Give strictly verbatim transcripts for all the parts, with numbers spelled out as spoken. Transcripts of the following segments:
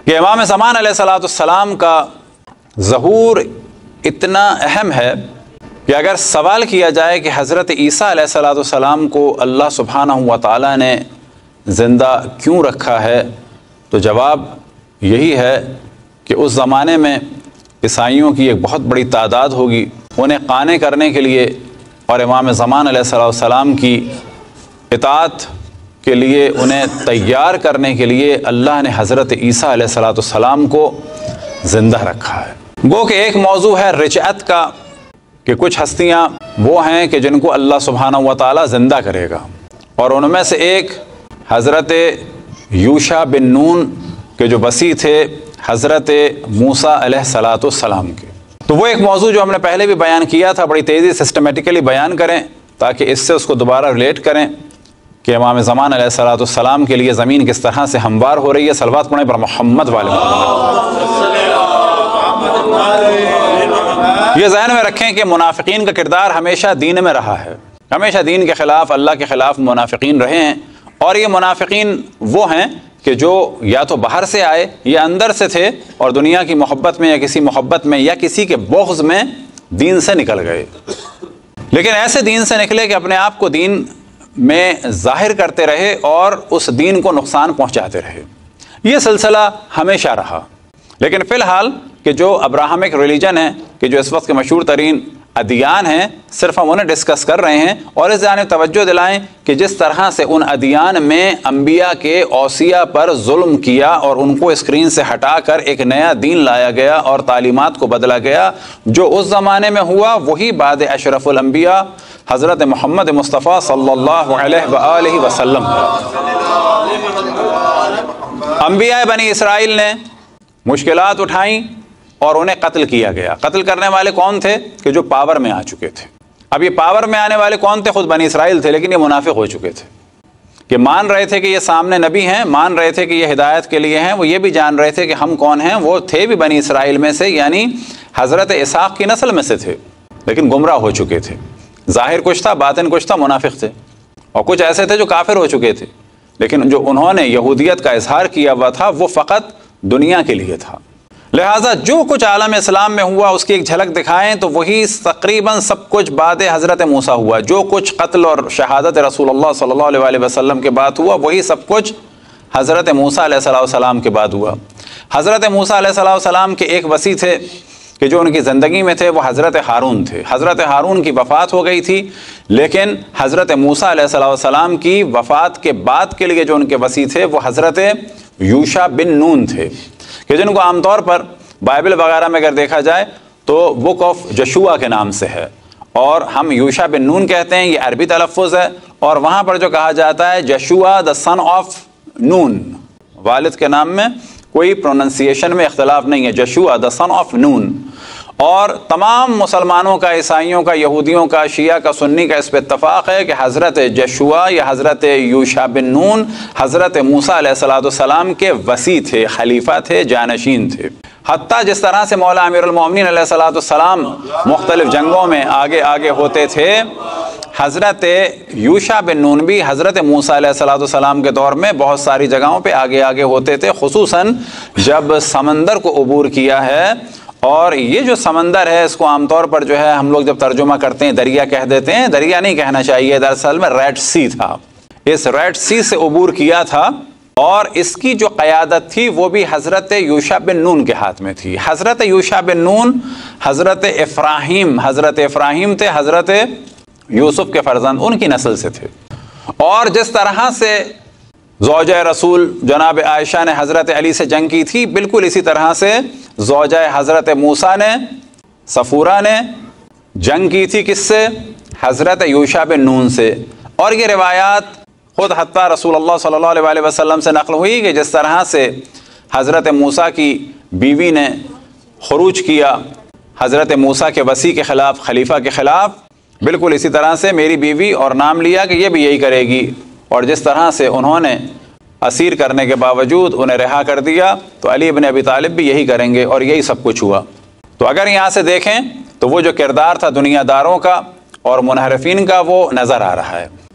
कि इमाम ज़मान अलैहिस्सलाम का ज़हूर इतना अहम है कि अगर सवाल किया जाए कि हज़रत ईसा अलैहिस्सलाम को अल्लाह सुब्हानहू व तआला ने ज़िंदा क्यों रखा है, तो जवाब यही है कि उस ज़माने में ईसाइयों की एक बहुत बड़ी तादाद होगी, उन्हें काने करने के लिए और इमाम ज़मान अलैहिस्सलाम की इताअत के लिए उन्हें तैयार करने के लिए अल्लाह ने हज़रत ईसा अलैहिस्सलाम को ज़िंदा रखा है। गो कि एक मौजू है रिजअत का कि कुछ हस्तियाँ वो हैं कि जिनको अल्लाह सुब्हानहू व तआला ज़िंदा करेगा, और उनमें से एक हज़रत यूशा बिन नून के जो वसी थे हज़रत मूसा अलैहिस्सलाम के। तो वो एक मौजू जो हमने पहले भी बयान किया था, बड़ी तेज़ी सिस्टमेटिकली बयान करें ताकि इससे उसको दोबारा रिलेट करें कि इमाम ज़मान अलैहिस्सलाम के लिए ज़मीन किस तरह से हमवार हो रही है। सलवात पढ़ें पर मोहम्मद वाले। ये ज़हन में रखें कि मुनाफिकीन का किरदार हमेशा दीन में रहा है, हमेशा दीन के ख़िलाफ़, अल्लाह के ख़िलाफ़ मुनाफिकीन रहे हैं। और ये मुनाफिकीन वो हैं कि जो या तो बाहर से आए या अंदर से थे और दुनिया की मोहब्बत में या किसी मोहब्बत में या किसी के बुग़्ज़ में दीन से निकल गए, लेकिन ऐसे दीन से निकले कि अपने आप को दीन में ज़ाहिर करते रहे और उस दीन को नुकसान पहुंचाते रहे। ये सिलसिला हमेशा रहा। लेकिन फ़िलहाल कि जो अब्राहमिक रिलीजन है, कि जो इस वक्त के मशहूर तरीन अदियान हैं, सिर्फ हम उन्हें डिस्कस कर रहे हैं और इस जानिब तवज्जो दिलाएं कि जिस तरह से उन अदियान में अंबिया के औसिया पर जुल्म किया और उनको स्क्रीन से हटाकर एक नया दीन लाया गया और तालीमात को बदला गया, जो उस ज़माने में हुआ वही बाद अशरफुल अंबिया हज़रत मोहम्मद मुस्तफ़ा सल्लल्लाहु अलैहि वसल्लम। अंबिया बनी इसराइल ने मुश्किलात उठाई और उन्हें कत्ल किया गया। कत्ल करने वाले कौन थे? कि जो पावर में आ चुके थे। अब ये पावर में आने वाले कौन थे? खुद बनी इसराइल थे, लेकिन ये मुनाफिक हो चुके थे कि मान रहे थे कि ये सामने नबी हैं, मान रहे थे कि ये हिदायत के लिए हैं, वो ये भी जान रहे थे कि हम कौन हैं। वो थे भी बनी इसराइल में से, यानी हज़रत इसाक की नस्ल में से थे, लेकिन गुमराह हो चुके थे। ज़ाहिर कुछ था, बातिन कुछ था, मुनाफिक थे। और कुछ ऐसे थे जो काफिर हो चुके थे, लेकिन जो उन्होंने यहूदियत का इजहार किया हुआ था वो फ़कत दुनिया के लिए था। लिहाजा जो कुछ आलम इस्लाम में हुआ उसकी एक झलक दिखाएं तो वही तकरीबन सब कुछ बाद हज़रत मूसा हुआ। जो कुछ कत्ल और शहादत रसूलुल्लाह सल्लल्लाहु अलैहि वसल्लम के बाद हुआ वही सब कुछ हज़रत मूसा अलैहिस्सलाम के बाद हुआ। हज़रत मूसा अलैहिस्सलाम के एक वसी थे कि जो उनकी ज़िंदगी में थे, वो हज़रत हारून थे। हज़रत हारून की वफ़ात हो गई थी, लेकिन हज़रत मूसा अलैहिस्सलाम की वफ़ात के बाद के लिए जो उनके वसी थे वो हज़रत यूशा बिन नून थे, कि जिनको आमतौर पर बाइबल वगैरह में अगर देखा जाए तो बुक ऑफ जशुआ के नाम से है, और हम यूशा बिन नून कहते हैं, ये अरबी तलफ़ुज़ है। और वहाँ पर जो कहा जाता है जशुआ द सन ऑफ नून, वालिद के नाम में कोई प्रोनंसिएशन में इख्तलाफ नहीं है, जशुआ द सन ऑफ नून। और तमाम मुसलमानों का, ईसाइयों का, यहूदियों का, शिया का, सुन्नी का इस पर इत्तफ़ाक़ है कि हज़रत जशुआ या हज़रत यूशा बिन नून हज़रत मूसा अलैहिस्सलाम के वसी थे, खलीफा थे, जानशीन थे। हत्ता जिस तरह से मौला अमीरुल मोमिनीन अलैहिस्सलाम मुख्तलिफ जंगों में आगे आगे होते थे, हज़रत यूशा बिन नून भी हज़रत मूसा अलैहिस्सलाम के दौर में बहुत सारी जगहों पे आगे आगे होते थे, खुसूसन जब समंदर को अबूर किया है। और ये जो समंदर है इसको आमतौर पर जो है हम लोग जब तर्जुमा करते हैं दरिया कह देते हैं, दरिया नहीं कहना चाहिए, दरअसल में रेड सी था। इस रेड सी से अबूर किया था और इसकी जो क़यादत थी वो भी हज़रत यूशा बिन नून के हाथ में थी। हज़रत यूशा बिन नून हज़रत इफ्राहीम हज़रत इफ्राहीम थे, हज़रत यूसुफ के फर्जंद, उनकी नस्ल से थे। और जिस तरह से ज़ौजा रसूल जनाब आयशा ने हज़रत अली से जंग की थी, बिल्कुल इसी तरह से ज़ौजा हज़रत मूसा ने, सफ़ूरा ने जंग की थी। किससे? हज़रत यूशा बिन नून से। और ये रिवायात ख़ुद हत्ता रसूलुल्लाह सल्लल्लाहु अलैहि वसल्लम से नक़ल हुई कि जिस तरह से हज़रत मूसा की बीवी ने खुरूज किया हज़रत मूसा के वसी के ख़िलाफ़, खलीफा के ख़िलाफ़, बिल्कुल इसी तरह से मेरी बीवी, और नाम लिया कि ये भी यही करेगी। और जिस तरह से उन्होंने असीर करने के बावजूद उन्हें रिहा कर दिया, तो अली इब्न अबी तालिब भी यही करेंगे, और यही सब कुछ हुआ। तो अगर यहाँ से देखें तो वो जो किरदार था दुनियादारों का और मुनहरफीन का वो नज़र आ रहा है। तो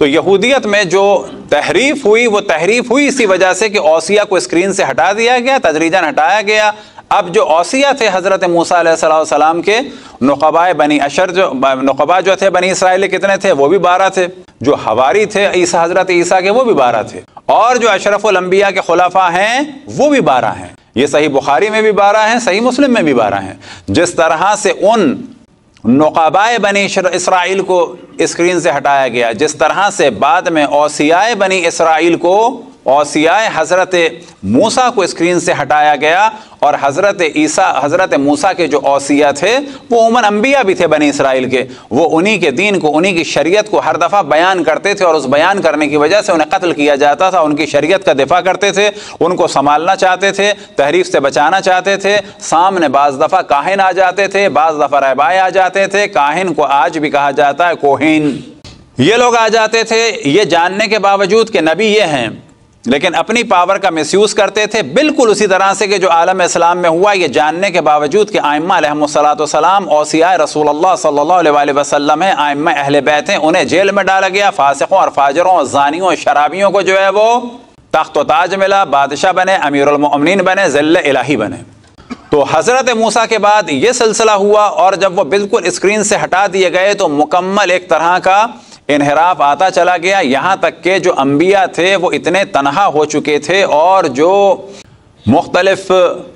तो यहूदियत में जो तहरीफ हुई वो तहरीफ हुई इसी वजह से कि औसिया को स्क्रीन से हटा दिया गया, तदरीजन हटाया गया। अब जो औसिया थे हज़रत मूसा अलैहिस्सलाम के, नुक़बाए बनी अशर, जो नुक़बा जो थे बनी इसराइल कितने थे, वो भी बारह थे। जो हवारी थे ईसा हज़रत ईसा के, वो भी बारह थे। और जो अशरफुल अंबिया के खुलाफा हैं वो भी बारह हैं। ये सही बुखारी में भी बारह हैं, सही मुस्लिम में भी बारह हैं। जिस तरह से उन नुक़बाए बनी इसराइल को स्क्रीन से हटाया गया, जिस तरह से बाद में औसियाए बनी इसराइल को, औसियाए हज़रत मूसा को स्क्रीन से हटाया गया, और हज़रत ईसा हज़रत मूसा के जो औसिया थे वो उमन अंबिया भी थे बनी इसराइल के। वो उन्हीं के दीन को, उन्हीं की शरीयत को हर दफ़ा बयान करते थे, और उस बयान करने की वजह से उन्हें कत्ल किया जाता था। उनकी शरीयत का दिफा करते थे, उनको संभालना चाहते थे, तहरीफ से बचाना चाहते थे। सामने बाज़ दफ़ा काहिन आ जाते थे, बाज़ दफ़ा रहबाए आ जाते थे। काहिन को आज भी कहा जाता है कोहिन। ये लोग आ जाते थे ये जानने के बावजूद कि नबी ये हैं, लेकिन अपनी पावर का मिसयूज़ करते थे। बिल्कुल उसी तरह से कि जो आलम इस्लाम में हुआ, ये जानने के बावजूद कि आइम्मा अलैहिमुस्सलाम औसिया रसूलुल्लाह सल्लल्लाहु अलैहि वसल्लम है, आइम्मा अहले बैत हैं, उन्हें जेल में डाला गया। फासिकों और फाजरों, ज़ानियों और शराबियों को जो है वो तख्त व ताज मिला, बादशाह बने, अमीरुल मोमिनीन बने, ज़िल्ल इलाही बने। तो हज़रत मूसा के बाद ये सिलसिला हुआ, और जब वो बिल्कुल स्क्रीन से हटा दिए गए तो मुकम्मल एक तरह का इनहराफ आता चला गया। यहाँ तक के जो अंबिया थे वो इतने तनहा हो चुके थे, और जो मुख्तलिफ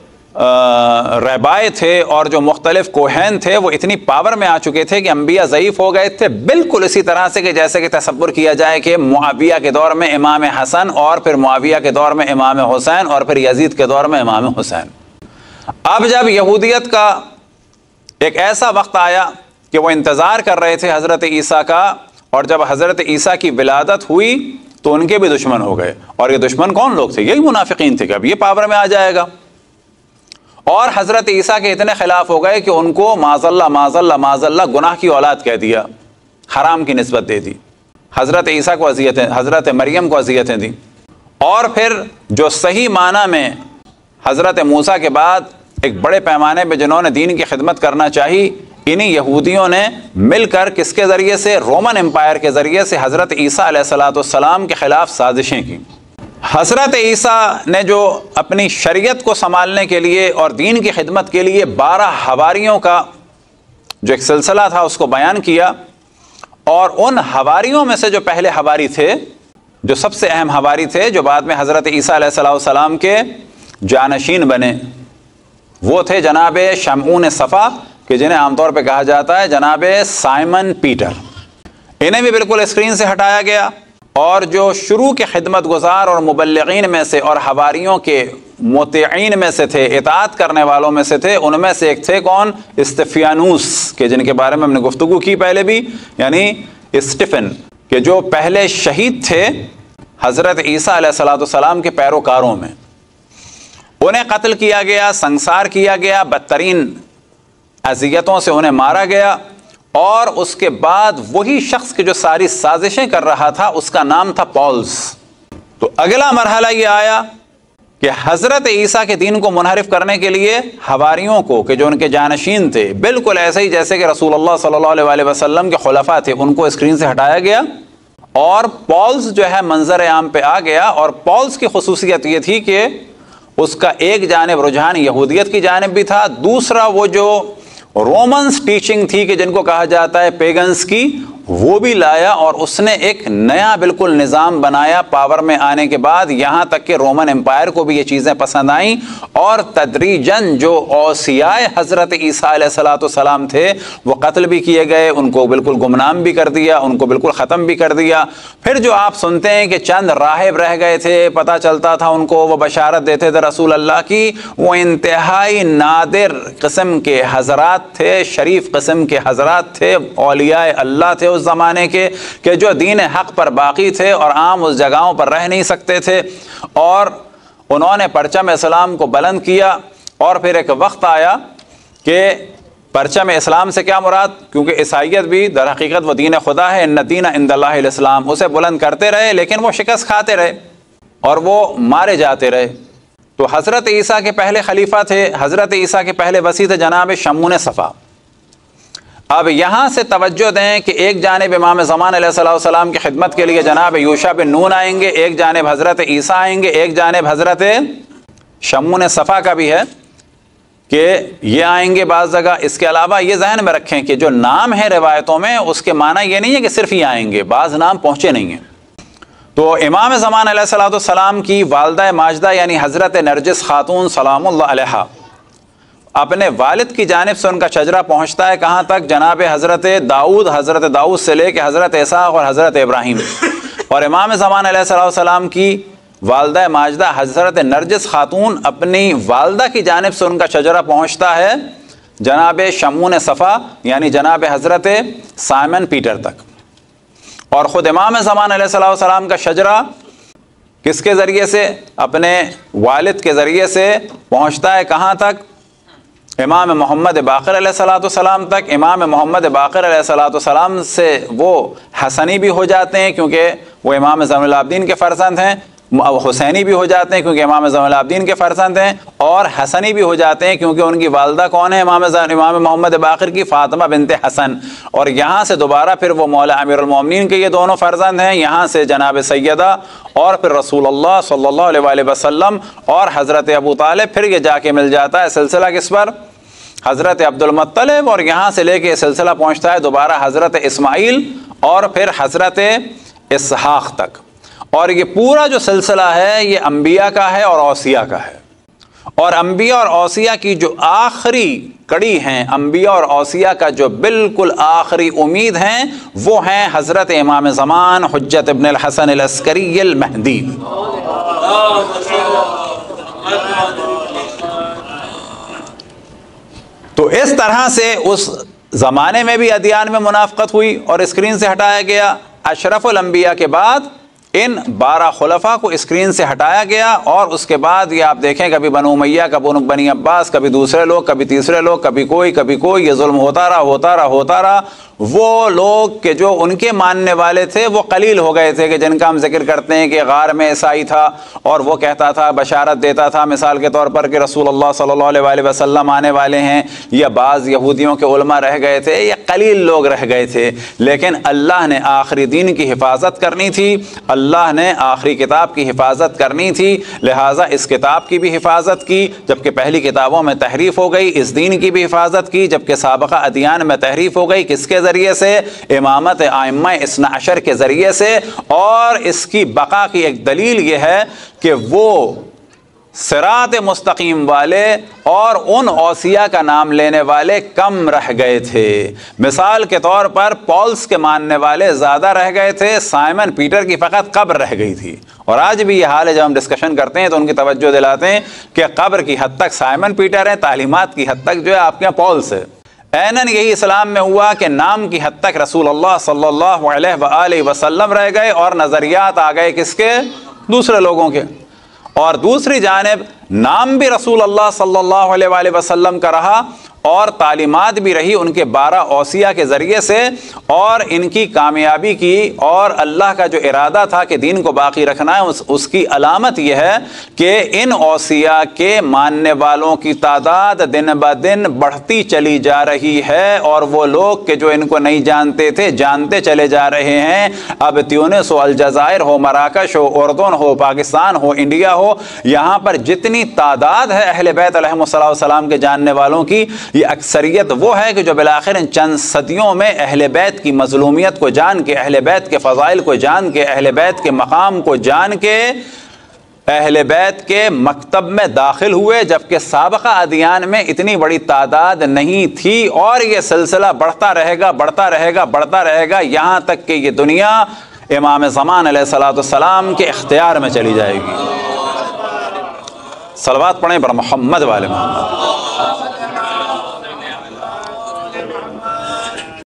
रहबाए थे और जो मुख्तलिफ कोहैन थे वो इतनी पावर में आ चुके थे कि अंबिया ज़ईफ़ हो गए थे। बिल्कुल इसी तरह से कि जैसे कि तसव्वुर किया जाए कि मुआविया के दौर में इमाम हसन, और फिर मुआविया के दौर में इमाम हुसैन, और फिर यजीद के दौर में इमाम हुसैन। अब जब यहूदियत का एक ऐसा वक्त आया कि वो इंतज़ार कर रहे थे हज़रत ईसा का, और जब हज़रत ईसा की विलादत हुई तो उनके भी दुश्मन हो गए। और ये दुश्मन कौन लोग थे? यही मुनाफिकीन थे कि अब ये पावर में आ जाएगा, और हज़रत ईसा के इतने खिलाफ हो गए कि उनको माज़ल्ला माज़ल्ला माज़ल्ला गुनाह की औलाद कह दिया, हराम की निस्बत दे दी। हज़रत ईसा को अज़ियतें, हज़रत मरियम को अज़ियतें दी। और फिर जो सही माना में हज़रत मूसा के बाद एक बड़े पैमाने पर जिन्होंने दीन की खिदमत करना चाहिए, इन्हीं यहूदियों ने मिलकर किसके ज़रिए से, रोमन एम्पायर के ज़रिए से हज़रत ईसा अलैहिस्सलाम के ख़िलाफ़ साजिशें की। हज़रत ईसा ने जो अपनी शरीयत को संभालने के लिए और दीन की खिदमत के लिए बारह हवारियों का जो एक सिलसिला था उसको बयान किया, और उन हवारियों में से जो पहले हवारी थे, जो सबसे अहम हवारी थे, जो बाद में हज़रत ईसा अलैहिस्सलाम के जानशीन बने, वो थे जनाब शमऊन सफ़ा, कि जिन्हें आमतौर पे कहा जाता है जनाब साइमन पीटर। इन्हें भी बिल्कुल स्क्रीन से हटाया गया, और जो शुरू के खिदमत गुजार और मुबल्लिगीन में से और हवारियों के मुतीईन में से थे, इताअत करने वालों में से थे, उनमें से एक थे कौन? इस्तिफानूस, के जिनके बारे में हमने गुफ्तगू की पहले भी, यानी स्टिफन, के जो पहले शहीद थे हज़रत ईसा अलैहिस्सलाम के पैरोकारों में। उन्हें कत्ल किया गया, संसार किया गया, बदतरीन अज़ियतों से उन्हें मारा गया। और उसके बाद वही शख्स के जो सारी साजिशें कर रहा था उसका नाम था पॉल्स। तो अगला मरहला ये आया कि हज़रत ईसा के दीन को मुनहरिफ करने के लिए हवारियों को, कि जो उनके जानशीन थे, बिल्कुल ऐसे ही जैसे कि रसूलुल्लाह सल्लल्लाहु अलैहि वसल्लम के खुलफा थे, उनको स्क्रीन से हटाया गया, और पॉल्स जो है मंजर आम पे आ गया। और पॉल्स की खुसूसियत ये थी कि उसका एक जानिब रुझान यहूदियत की जानिब भी था, दूसरा वो जो रोमन्स टीचिंग थी कि जिनको कहा जाता है पेगन्स की, वो भी लाया, और उसने एक नया बिल्कुल निज़ाम बनाया पावर में आने के बाद। यहाँ तक कि रोमन एम्पायर को भी ये चीज़ें पसंद आईं, और तदरीजन जो औसियाए हज़रत ईसा अलैहिस्सलाम थे वो कत्ल भी किए गए, उनको बिल्कुल गुमनाम भी कर दिया, उनको बिल्कुल ख़त्म भी कर दिया। फिर जो आप सुनते हैं कि चंद राहिब रह गए थे, पता चलता था उनको, वो बशारत देते थे रसूल अल्लाह की, वो इंतहाई नादिर किस्म के हज़रात थे, शरीफ किस्म के हज़रात थे, औलियाए अल्लाह थे उस ज़माने के, कि जो दीन हक़ पर बाकी थे और आम उस जगहों पर रह नहीं सकते थे, और उन्होंने परचम इस्लाम को बुलंद किया। और फिर एक वक्त आया कि परचम इस्लाम से क्या मुराद, क्योंकि ईसाईयत भी दर हकीकत वो दीन खुदा है, इन्न दीन इंदल्लाहिल इस्लाम, उसे बुलंद करते रहे, लेकिन वो शिकस्त खाते रहे और वो मारे जाते रहे। तो हज़रत ईसा के पहले खलीफा थे, हज़रत ईसा के पहले वसी थे जनाब शमून सफ़ा। अब यहाँ से तवज्जो दें कि एक जानिब इमाम ज़मान अलैहिस्सलाम की खिदमत के लिए जनाब यूशा बिन नून आएंगे, एक जानिब हज़रत ईसा आएंगे, एक जानिब हज़रत शमून सफ़ा का भी है कि ये आएंगे बाज़ जगह। इसके अलावा ये जहन में रखें कि जो नाम है रिवायतों में उसके माना ये नहीं है कि सिर्फ ये आएंगे, बाज़ नाम पहुँचे नहीं हैं। तो इमाम ज़मान अलैहिस्सलाम की वालदा माजदा यानी हज़रत नरजिस खातून सलामुल्लाह अलैहा, अपने वालिद की जानिब से उनका शजरा पहुँचता है कहाँ तक? जनाब हज़रत दाऊद, हज़रत दाऊद से लेकर हज़रत इसाक और हज़रत इब्राहीम। और इमाम ज़मान अलैहिस्सलाम की वालदा माजदा हज़रत नरजिस खातून, अपनी वालदा की जानिब से उनका शजरा पहुँचता है जनाब शमून सफ़ा यानी जनाब हज़रत साइमन पीटर तक। और ख़ुद इमाम ज़मान अलैहिस्सलाम का शजरा किसके ज़रिए से? अपने वालिद के ज़रिए से पहुँचता है कहाँ तक? इमाम मोहम्मद बाक़िर अलैहिस्सलाम तक। इमाम मोहम्मद बाक़िर अलैहिस्सलाम से वो हसनी भी हो जाते हैं क्योंकि वो इमाम ज़ैनुल आबिदीन के फ़र्जंद हैं, हुसैनी भी हो जाते हैं क्योंकि इमाम ज़ैनुल आबिदीन के फ़र्जंद हैं, और हसनी भी हो जाते हैं क्योंकि उनकी वालदा कौन है? इमाम इमाम मोहम्मद बाक़िर की फ़ातिमा बिनते हसन। और यहाँ से दोबारा फिर वो मौला अमीरुल मोमिनीन के ये दोनों फ़र्जंद हैं, यहाँ से जनाब सैयदा और फिर रसूलुल्लाह सल्लल्लाहु अलैहि वसल्लम और हज़रत अबू तालिब। फिर ये जाके मिल जाता है सिलसिला किस पर? हज़रत अब्दुल मुत्तलिब। और यहाँ से लेके सिलसिला पहुँचता है दोबारा हज़रत इस्माइल और फिर हज़रत इसहाक़ तक। और ये पूरा जो सिलसिला है ये अम्बिया का है और औसिया का है। और अम्बिया और औसिया की जो आखिरी कड़ी हैं, अम्बिया और औसिया का जो बिल्कुल आखिरी उम्मीद हैं, वो हैं हज़रत इमाम ज़मान हुज्जत इब्न अल हसन अल अस्करी अल महदी। तो इस तरह से उस ज़माने में भी अदियान में मुनाफ़क़त हुई और स्क्रीन से हटाया गया। अशरफुल अंबिया के बाद इन बारह खुलफा को स्क्रीन से हटाया गया। और उसके बाद ये आप देखें, कभी बनु उमैया, कभी बनी अब्बास, कभी दूसरे लोग, कभी तीसरे लोग, कभी कोई कभी कोई, ये जुल्म होता रहा होता रहा होता रहा। वो लोग के जो उनके मानने वाले थे वो कलील हो गए थे कि जिनका हम जिक्र करते हैं कि गार में ईसाई था और वो कहता था, बशारत देता था मिसाल के तौर पर कि रसूलुल्लाह सल्लल्लाहु अलैहि वसल्लम आने वाले हैं, या बाज़ यहूदियों के उलमा रह गए थे, या कलील लोग रह गए थे। लेकिन अल्लाह ने आखिरी दीन की हिफाजत करनी थी, अल्लाह ने आखिरी किताब की हिफाजत करनी थी, लिहाजा इस किताब की भी हिफाजत की। जबकि पहली किताबों में तहरीफ हो गई, इस दीन की भी हिफाजत की। जबकि साबिक़ा अदियान में तहरीफ हो गई, किसके ज़रिए से? इमामत आइम्मा इस्ना अशर के ज़रिए से। और इसकी बका की एक दलील यह है कि वो सिरात मुस्तकीम वाले और उन औसिया का नाम लेने वाले कम रह गए थे। मिसाल के तौर पर पॉल्स के मानने वाले ज़्यादा रह गए थे, साइमन पीटर की फ़कत कब्र रह गई थी। और आज भी ये हाल है, जब हम डिस्कशन करते हैं तो उनकी तवज्जो दिलाते हैं कि कब्र की हद तक साइमन पीटर है, तालीमात की हद तक जो है आपके यहाँ पॉल्स है। ऐनन यही इस्लाम में हुआ कि नाम की हद तक रसूलुल्लाह सल्लल्लाहु अलैहि वसल्लम रह गए और नज़रियात आ गए किसके? दूसरे लोगों के। और दूसरी जानिब नाम भी रसूलुल्लाह सल्लल्लाहु अलैहि वसल्लम का रहा और तालीमात भी रही उनके बारह औसिया के ज़रिए से, और इनकी कामयाबी की और अल्लाह का जो इरादा था कि दीन को बाकी रखना है, उस, उसकी अलामत यह है कि इन औसिया के मानने वालों की तादाद दिन ब दिन बढ़ती चली जा रही है। और वो लोग के जो इनको नहीं जानते थे जानते चले जा रहे हैं। अब ट्यूनिस हो, अलजायर हो, मराकश हो, उर्दन हो, पाकिस्तान हो, इंडिया हो, यहाँ पर जितनी तादाद है अहले बैत अलैहिस्सलाम के जानने वालों की, ये अक्सरियत वो है कि जो बिलाखिर इन चंद सदियों में अहले बैत की मज़लूमियत को जान के, अहले बैत के फ़ज़ाइल को जान के, अहले बैत के मकाम को जान के अहले बैत के मकतब में दाखिल हुए। जबकि साबिक़ा अदियान में इतनी बड़ी तादाद नहीं थी। और ये सिलसिला बढ़ता रहेगा बढ़ता रहेगा बढ़ता रहेगा यहाँ तक कि ये दुनिया इमाम ज़मान अलैहिस्सलाम के इख्तियार में चली जाएगी। सलवात पढ़ें बर मोहम्मद वाले मोहम्मद।